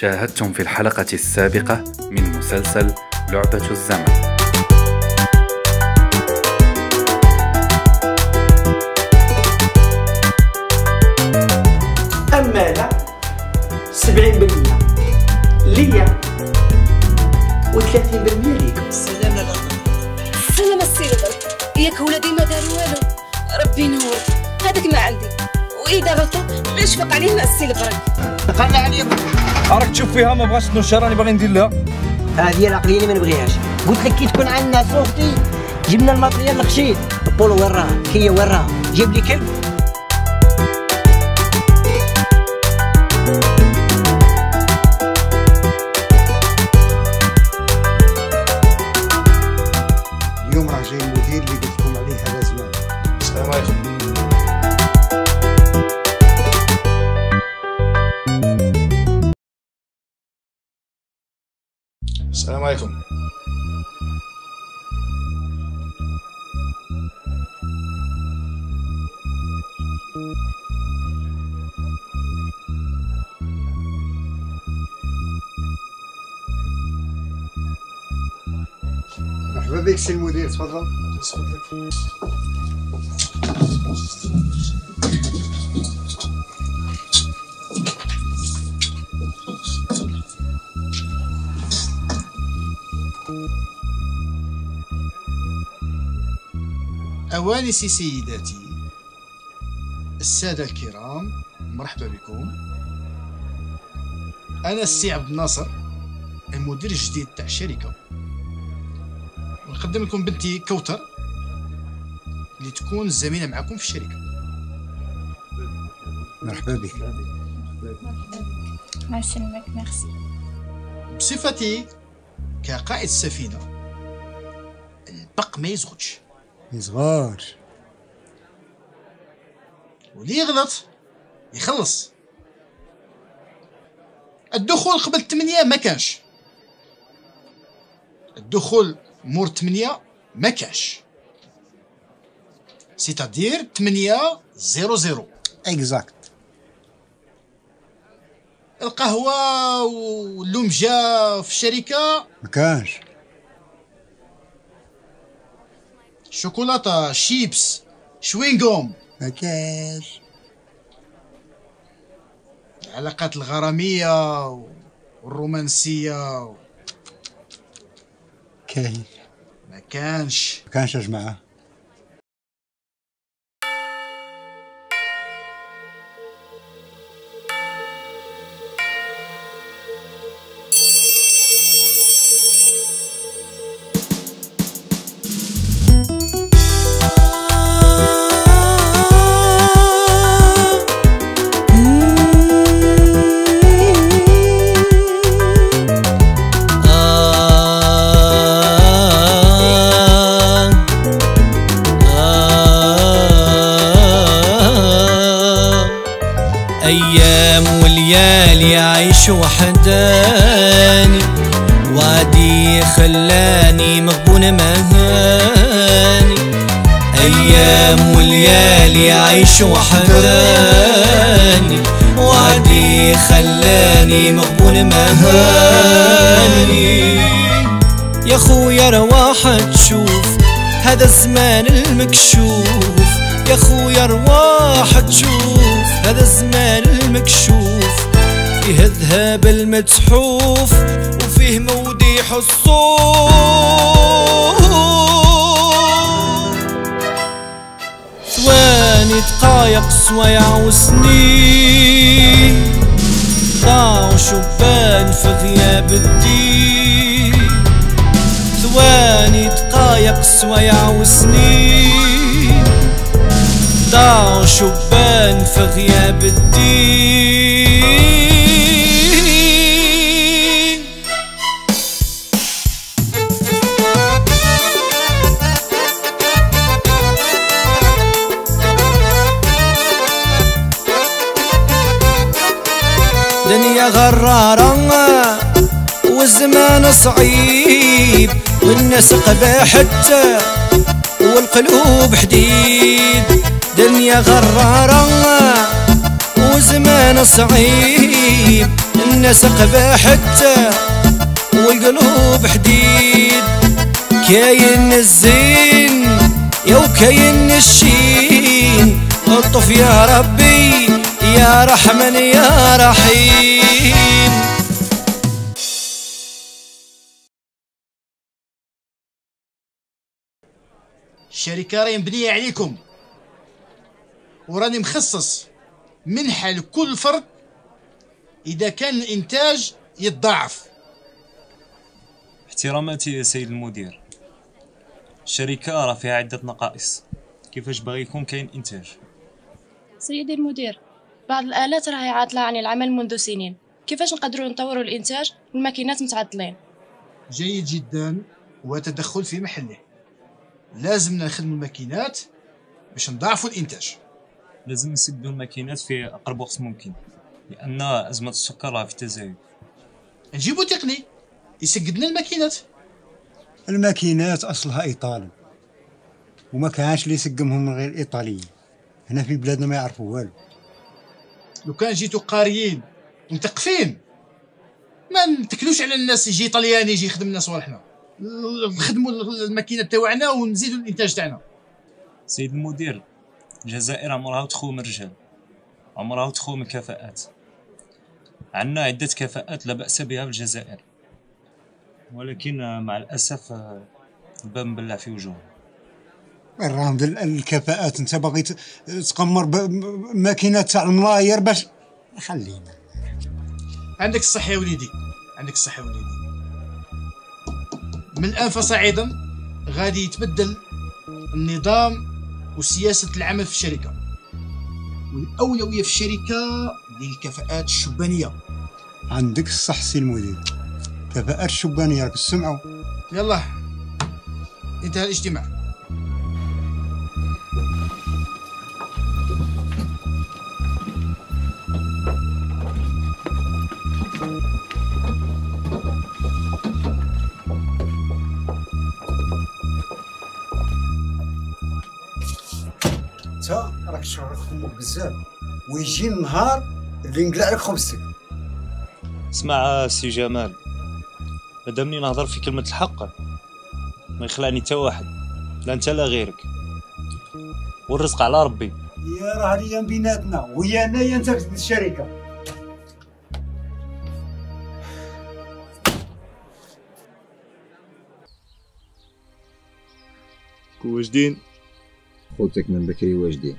شاهدتم في الحلقة السابقة من مسلسل لعبة الزمن. أما أنا 70% ليا و30% ليكم. السلام للأرض. السلام السيدة برك، ياك ولادي ما داروا والو، ربي ينور، هذاك ما عندي، وإذا غلطوا لا يشفق عليهم السي برك. قال عليا راك تشوف فيها ما بغاش تنشر، راني باغي ندير لها. هذه العقليه اللي ما نبغيهاش. قلت لك كي تكون عندنا صوفتي جبنا الماتريال الخشيت. بولو وين راه؟ كيا وين راه؟ جيب لي كلب. اليوم راه جاي المدير اللي قلت لكم عليه هذا زمان. السلام عليكم. السلام عليكم. مرحبا بك سي المدير، تفضل. أوانسي سيداتي السادة الكرام، مرحبا بكم. أنا السي عبد الناصر، المدير الجديد تاع الشركة. ونقدم لكم بنتي كوثر اللي تكون زميلة معكم في الشركة. مرحبا بك. ما يسلمك، ميرسي. بصفتي كقائد السفينة، البق ما يزغدش، صغار واللي يغلط يخلص. الدخول قبل 8 ما كانش، الدخول مور 8 ما كانش، سيتادير 8:00. اكزاكت. القهوة واللومجة في الشركة ما كانش. شوكولاتة، شيبس، شوينغوم. ما كانش. العلاقات الغرامية والرومانسية كاين. ما كانش. ما كانش يا جماعة. أيام وليالي عايش وحداني، وعدي خلاني مغبون مهاني. أيام وليالي عايش وحداني، وعدي خلاني مغبون مهاني. يا خويا رواح تشوف هذا الزمان المكشوف، يا خويا رواح تشوف هذا الزمان المكشوف. فيه الذهب المتحوف وفيه موديح الصوف. ثواني دقايق سوايع وسنين، ضاعوا شبان في غياب الدين. ثواني دقايق سوايع وسنين، ضاعوا شبان في غياب الدين. دنيا غرارة والزمان صعيب، والناس قباحت والقلوب حديد. دنيا غرارة وزمان صعيب، والناس قباحت والقلوب حديد. كاين الزين يا وكاين الشين، الطف يا ربي يا رحمن يا رحيم. الشركة راهي مبنية عليكم، وراني مخصص منحة لكل فرد إذا كان الإنتاج يتضاعف. احتراماتي يا سيد المدير، الشركة راه فيها عدة نقائص، كيفاش باغي يكون كاين إنتاج؟ سيدي المدير، بعض الآلات راهي عاطلة عن العمل منذ سنين، كيفاش نقدروا نطوروا الإنتاج والماكينات متعطلين؟ جيد جدا وتدخل في محله. لازمنا نخدموا الماكينات باش نضاعفوا الإنتاج. لازم نسدوا الماكينات في أقرب وقت ممكن، لأن أزمة السكر راه في تزايد. نجيبوا تقني يسقد لنا الماكينات. الماكينات أصلها إيطالي، وما كانش اللي يسقمهم من غير إيطاليين. هنا في بلادنا ما يعرفوا والو. لو كان جيتوا قاريين ومثقفين ما نتكلوش على الناس يجي طلياني يجي يخدم لنا صوالحنا، نخدموا الماكينات تاعنا ونزيدوا الانتاج تاعنا. سيد المدير، الجزائر عمرها تخو من الرجال، عمرها تخو من الكفاءات. عندنا عدة كفاءات لا بأس بها في الجزائر، ولكن مع الأسف الباب مبلع في وجوههم. راهم الكفاءات. انت باغي تقمر بماكينات تاع الملاير باش خلينا. عندك الصحة يا وليدي، عندك الصحة يا وليدي. من الآن فصاعدا غادي يتبدل النظام وسياسة العمل في الشركة، والأولوية في الشركة للكفاءات الشبانية. عندك الصح سي المدير، كفاءات الشبانية راك تسمعوا. يلا انتهى الاجتماع. انت راك تشرح خدمك بزاف، ويجي النهار اللي نقلع لك خبزتك. اسمع سي جمال، مادامني نهضر في كلمة الحق ما يخلعني تا واحد، لا انت لا غيرك، والرزق على ربي. يا راه هي بيناتنا، ويا انايا انت في الشركة. واجدين خوتك من بكري واجدين.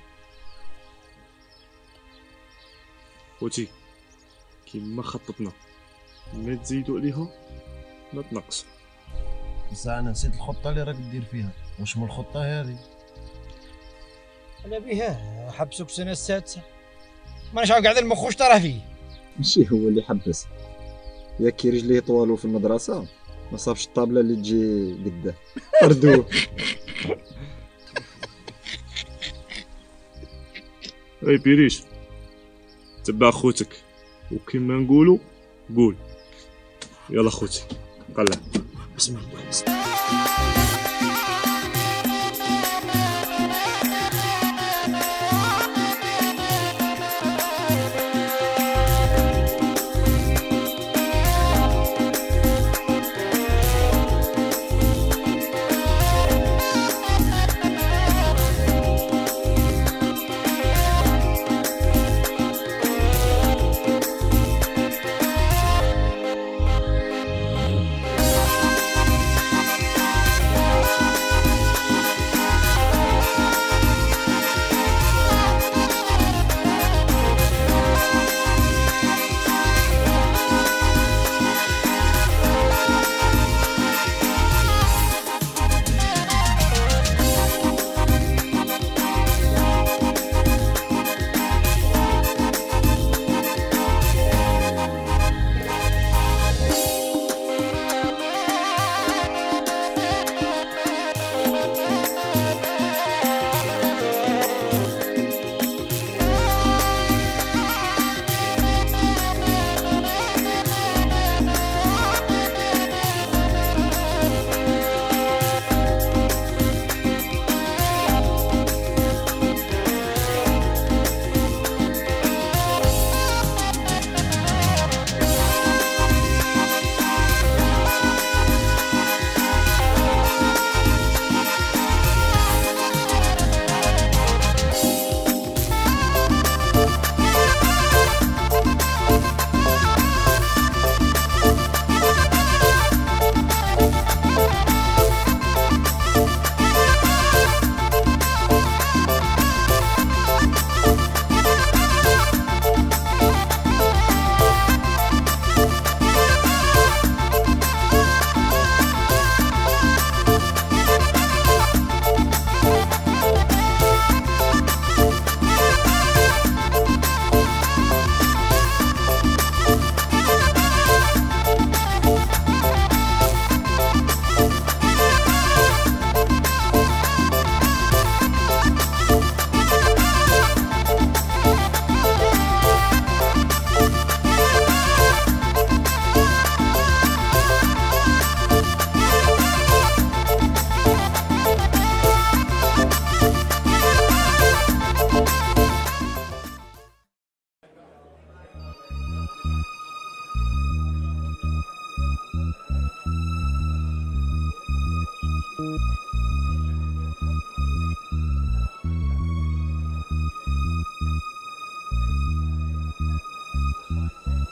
خوتي كيما خططنا، ما تزيدوا عليها ما تنقصوا. بصح انا نسيت الخطه اللي راك دير فيها. واش من الخطه هذه؟ على بها حبسوك السنه السادسه، مانيش عاود قاعد المخوش تراه فيه. ماشي هو اللي حبس، ياك كي رجليه طوالو في المدرسه ما صابش الطابله اللي تجي قداه طردوه. اي بيريش، تبع خوتك وكما نقولوا قول. يلا خوتي قلع. بسم الله.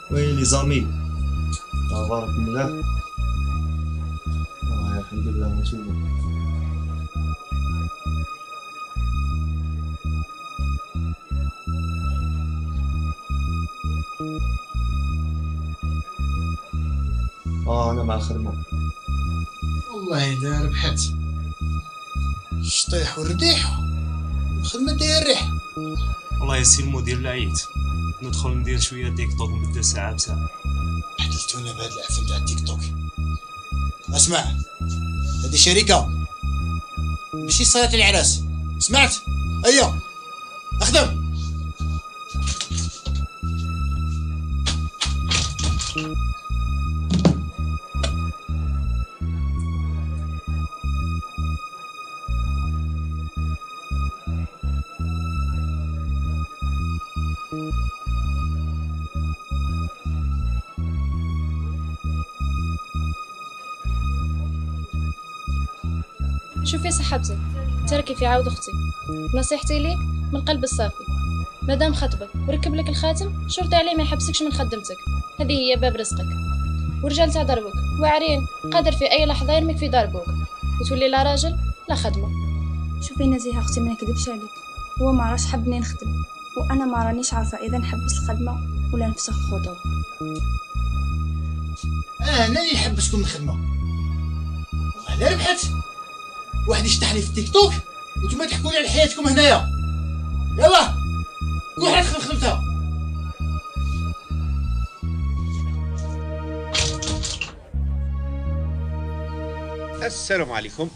وي لي زامي تبارك الله. الحمد لله نتوما. انا مع الخدمه. والله الا ربحت الشطيح والرديح، الخدمه داير الريح. والله يا سي المدير لعيت، ندخل ندير شويه تيك توك نبدا ساعه بساعه. حدثتونا بهاد العفن تاع التيك توك. اسمع، هذه شركه ماشي صلاة العراس، سمعت؟ هيا اخدم. شوفي صاحبتي، تركي في عاود اختي. نصيحتي ليك من قلب الصافي، مادام خطبك وركب لك الخاتم شرطي عليه ما يحبسكش من خدمتك، هذه هي باب رزقك. ورجال تاع دربك واعرين قادر في اي لحظه يرميك في دار بوك وتولي لا راجل لا خدمه. شوفي نزيهه اختي، ما نكذبش عليك، هو ما راش حبني نخدم، وانا ما رانيش عارفه اذا نحبس الخدمه ولا نفسخ الخطوبه. انا اللي نحبسكم من الخدمه. والله ربحت واحد يشطح لي في التيك توك وانتم تحكوا لي على حياتكم هنايا. يلا كل واحد يدخل خدمتها. السلام عليكم.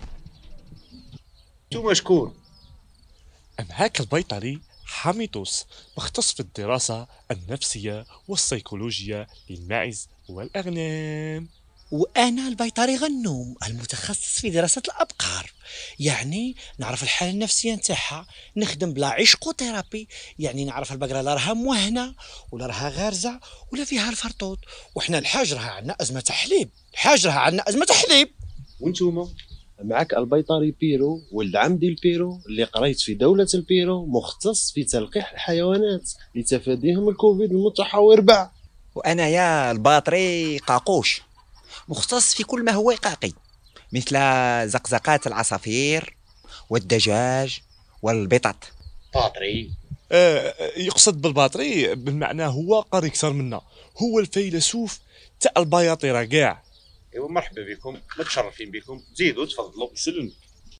انتوما شكون؟ معاك البيطري حميدوس، مختص في الدراسة النفسية والسيكولوجيا للماعز والأغنام. وأنا البيطري غنوم، المتخصص في دراسة الأبقار، يعني نعرف الحالة النفسية نتاعها، نخدم بلا عشق ثيرابي، يعني نعرف البقرة لا راها موهنة ولا راها غارزة ولا فيها الفرطوط، وحنا الحاج راها عندنا أزمة تحليب، الحاج راها عندنا أزمة تحليب. وانتوما؟ معك البيطري بيرو، ولد عم ديال بيرو اللي قريت في دولة البيرو، مختص في تلقيح الحيوانات لتفاديهم الكوفيد المتحور بعد. وأنا يا الباطري قاقوش، مختص في كل ما هو قاقي، مثل زقزقات العصافير والدجاج والبطط. باطري يقصد بالباطري بالمعنى هو قاري اكثر منا، هو الفيلسوف تاع البياطره كاع. ايوا مرحبا بكم، متشرفين بكم، زيدوا تفضلوا. سلم.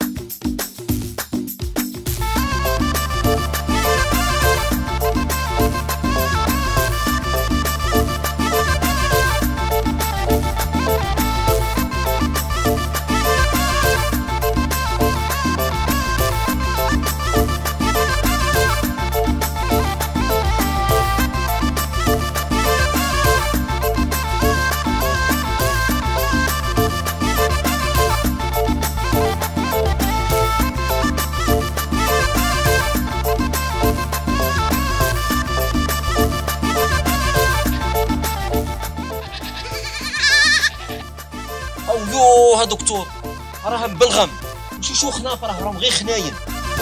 يوه دكتور راهم بالغم، ماشي شو خناف، راهم غير خناين.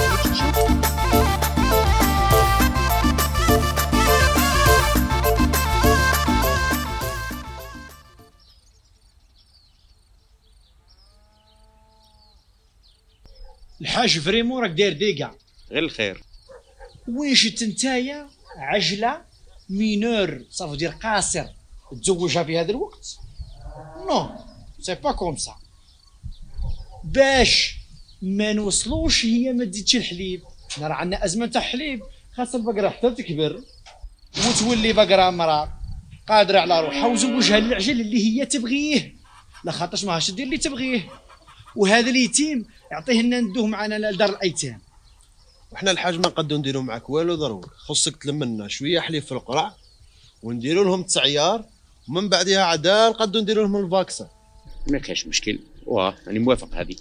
الحاج فريمون راك داير ديكا. غير الخير. وين شفت نتايا عجله مينور صافو دير قاصر تزوجها في هذا الوقت؟ نو سي با كوم سا. باش ما نوصلوش هي ما تزيدش الحليب، حنا راه عندنا ازمه تاع حليب، خاص البقره حتى تكبر وتولي بقره مراه قادره على روحها، وزوجها للعجل اللي هي تبغيه، لا خاطرش ماهاش دير اللي تبغيه، وهذا اليتيم يعطيه لنا ندوه معنا لدار الايتام. وحنا الحاج ما نقدروا نديروا معاك والو، ضروري خصك تلم لنا شويه حليب في القرع ونديروا لهم التعيار، ومن بعدها عدا نقدروا نديروا لهم الفاكسه. ما كاينش مشكل، واه راني موافق. هذه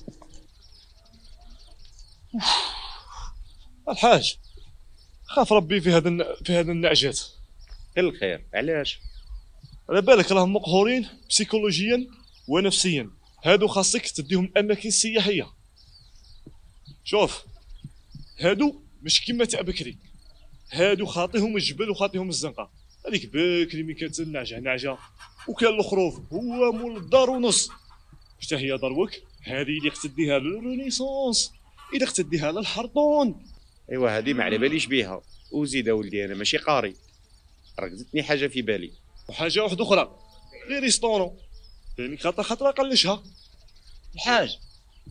الحاج خاف ربي في هذا النعجات. غير الخير. علاش؟ على بالك راهم مقهورين بسيكولوجيا ونفسيا، هادو خاصك تديهم اماكن سياحيه. شوف هادو مش كيما تاع بكري، هادو خاطيهم الجبل وخاطيهم الزنقه، هذيك بكري ملي كتنعجع نعجه وكان الخروف هو مول الدار ونص. شتا هي دروك هذه اللي اقتديها للرينيسونس، الا اقتديها للحرطون. ايوا هذه ما على باليش بيها. وزيد ولدي انا ماشي قاري، ركزتني حاجه في بالي. وحاجه واحده اخرى لي ريستورون، يعني خطره قلشها. الحاج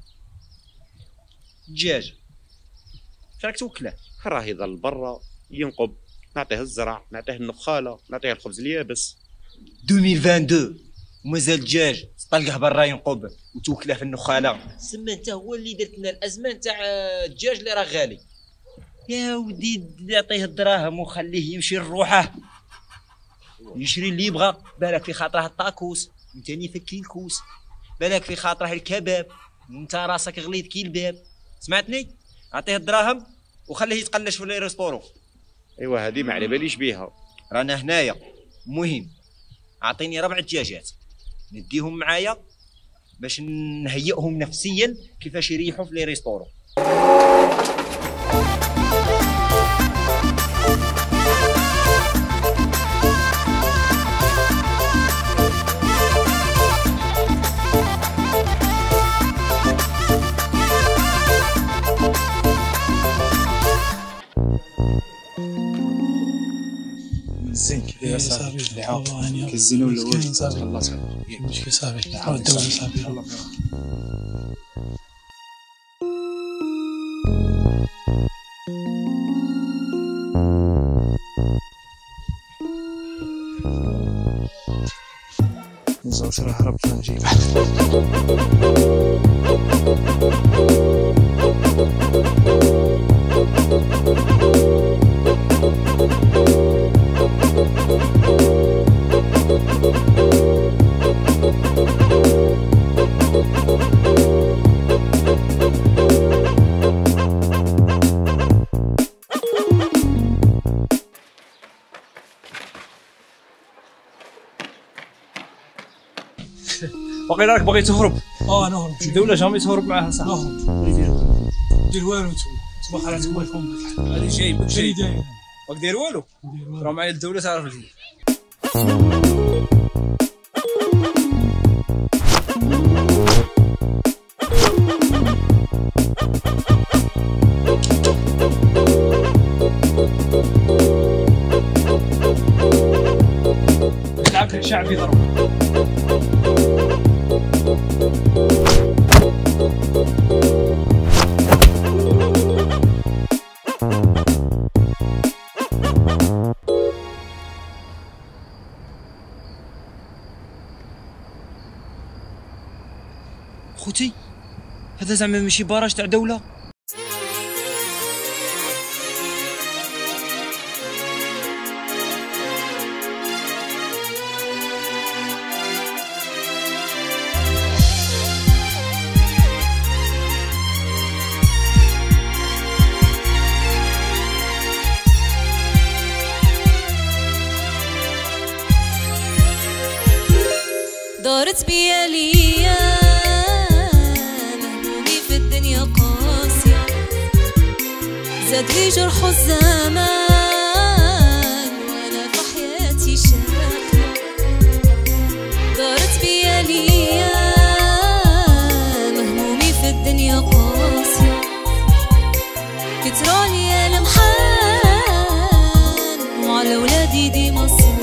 الدجاج فراك توكله؟ راه يضل برا ينقب، نعطيه الزرع، نعطيه النخاله، نعطيه الخبز اليابس. 2022 ومازال الدجاج تلقاه برا ينقب وتوكله في النخاله. سما انت هو اللي درت لنا الازمه نتاع الدجاج اللي راه غالي. يا ودي يعطيه الدراهم وخليه يمشي لروحه يشري اللي يبغى. بالك في خاطره الطاكوس انت يفكي الكوس، بالك في خاطره الكباب انت راسك غليظ كي الباب. سمعتني؟ اعطيه الدراهم وخليه يتقلش في لي ريستورون. ايوا هذه ما على باليش بيها. رانا هنايا مهم، اعطيني 4 دجاجات نديهم معايا باش نهيئهم نفسيا كيفاش يريحوا في لي ريستورون. زين كذا صافي كزينو الاول خلاص مشكل صافي حاول الدوله صافي يلا نزوج راه هربت نجيب باقي راك باغي تهرب. نهرب. الدولة جامي تهرب معاها صح. نهرب. دير والو نتوما خلاتكم لكم هادي جاي ما دير والو. راه معايا الدولة تعرف لي. نلعب لك شعبي ضرب. خوتي هذا زعما ماشي باراج تاع دولة. دارت بيا الايام همومي في الدنيا قاسية، زاد لي جرح الزمان وانا في حياتي شاكية. دارت بيا الايام همومي في الدنيا قاسية، كترالي المحان وعلى ولادي ديما صاحية.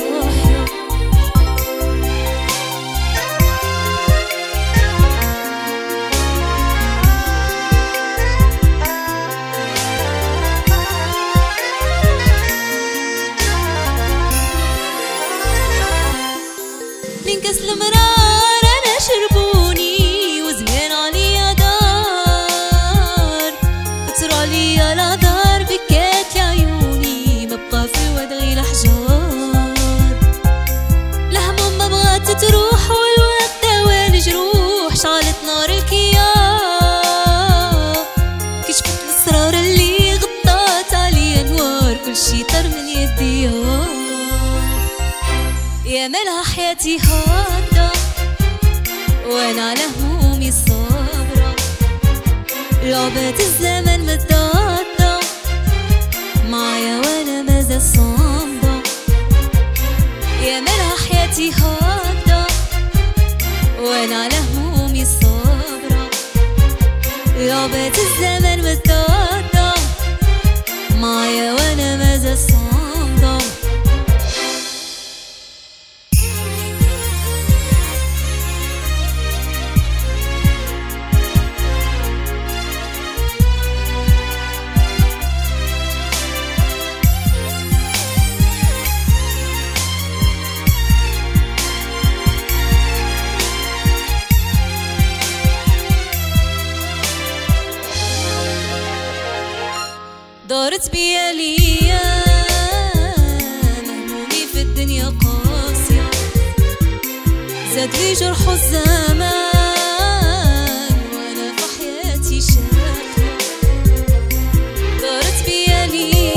من كاس المرار انا شربوني وزمان عليا دار، ترالي على دار بكات عيوني ما بقى في واد غير احجار. الهموم ما بغات تروح والوقت داوى الجروح، شعلت نار الكيان كشفت الاسرار اللي غطات عليا انوار، كل شي طار من يدي. يا مالها حياتي هاكدا وانا على همومي صابرة، لعبة الزمن متضادة معايا وانا مازال صامدة. يا مالها حياتي هكذا وانا على همومي صابرة، لعبة الزمن متضادة معايا وانا مازال صامدة. دارت بيا الايام همومي في الدنيا قاسية، زاد لي جرح الزمان وانا في حياتي شاكية. دارت بيا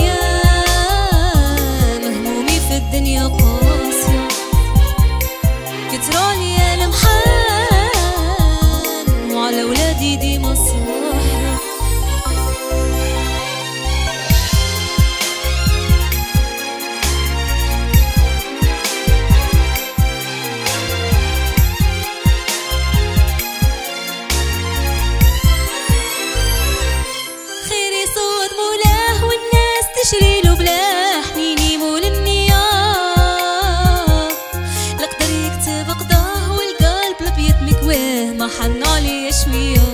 الايام همومي في الدنيا قاسية، كترالي المحان وعلى ولادي ديما صاحية. تشريلو بلا حنيني مول النيام، القدر يكتب قضاه والقلب الابيض مكواه ما حن عليه شويه.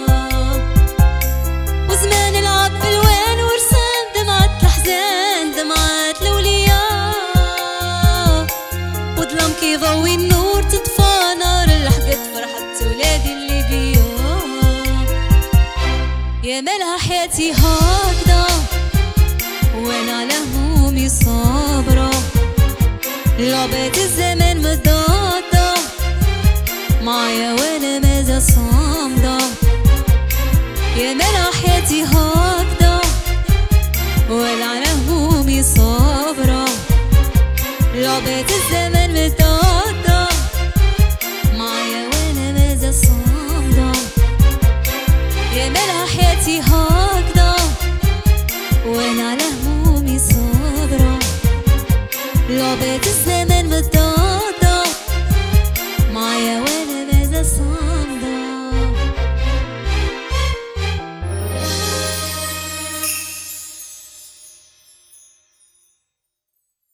وزمان العب بالوان ورسام دمعة الاحزان دمعة الاولياء، وظلام كيضوي النور تطفى نار الحقد فرحة ولادي اللي بيا. يا مالها حياتي هكذا وانا على همومي صابرة، لعبة الزمان مدار